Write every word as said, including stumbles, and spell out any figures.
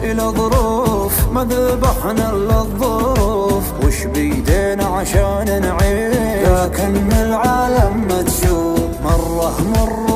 إلى ظروف ما ذبحنا إلا الظروف، وش بيدينا عشان نعيش؟ لكن العالم ما تشوف مرة مر